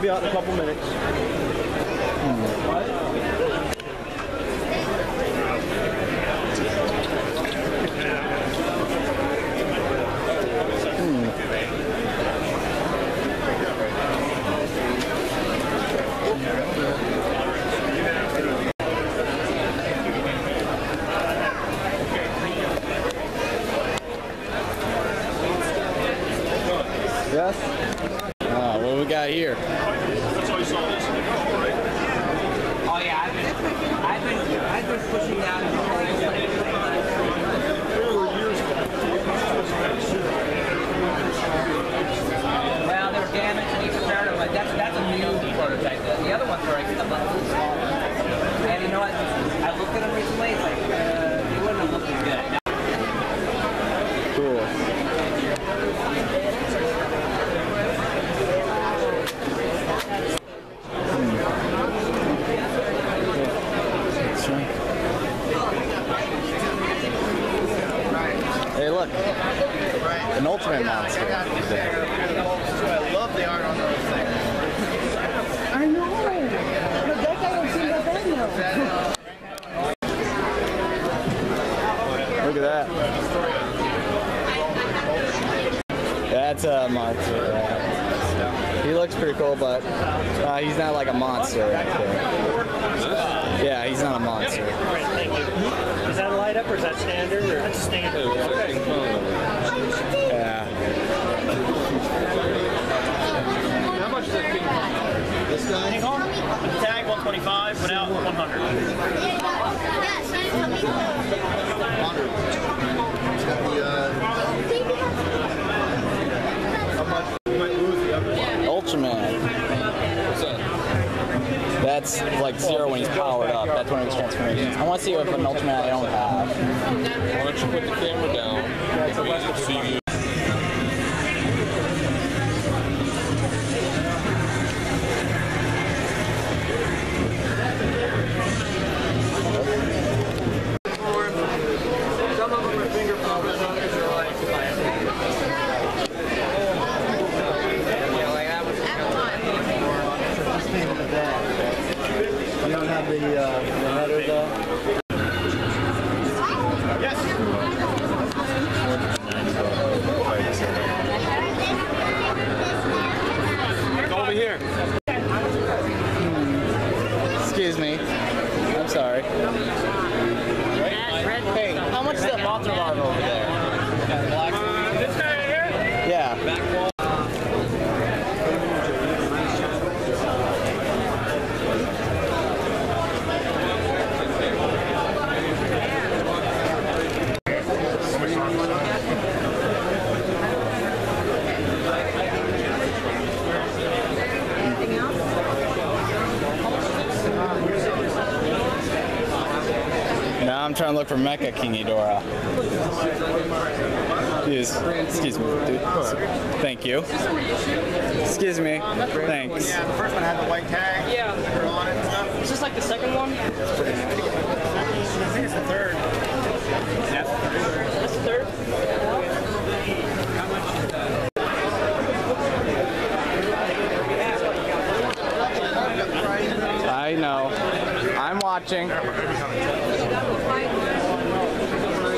be out in a couple minutes. Yes? What do we got here? Oh yeah, I've been pushing that. Well, they were damaged and each started like that's a new prototype. The other ones were like a little smaller. And you know what? I looked at them recently. It's like they wouldn't have looked as good. Cool. Hey, look. An Ultimate Monster. I love the art on those things. I know. But that guy don't seem that bad now. Look at that. That's a monster. He looks pretty cool, but he's not like a monster right there. Yeah, he's not a monster. All right, thank you. Is that a light up or is that standard? Or? That's standard. Okay. Yeah. How much is that King Kong? This guy? King Kong? With the tag 125, without 100. How much? You might lose the other one. Ultraman. What's that? That's like zero when he's powered up. That's one of his transformations. I want to see if an Ultraman I don't have. Why don't you put the camera down? So you can Some of them are finger puppets, others are like You don't have the header though? over here. Excuse me. I'm sorry. Hey, how much is that Mothra larva over there? This guy right here? Yeah. Now I'm trying to look for Mecha King Ghidorah. Excuse me, dude. Thank you. Excuse me. Thanks. Yeah, the first one had the white tag. Yeah. On it and stuff. Is this like the second one? I think it's the third. That's the third? I know. I'm watching.